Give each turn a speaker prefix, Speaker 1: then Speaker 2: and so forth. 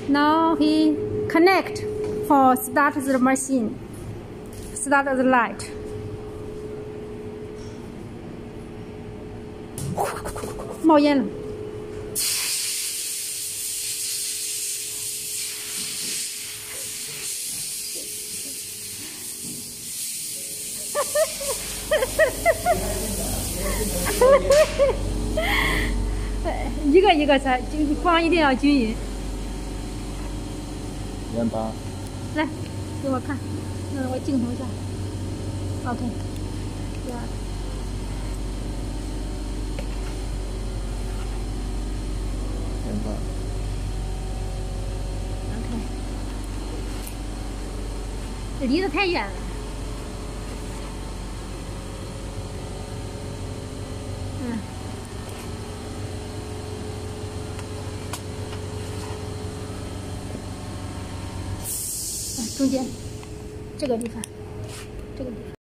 Speaker 1: Now he connect for start the machine. Start the light. 冒烟了。一个一个才，光一定要均匀。
Speaker 2: 1把。
Speaker 1: 来，给我看，我镜头下。OK， 第二个。
Speaker 2: 2把。
Speaker 1: OK， 这离得太远了。中间这个地方，这个地方。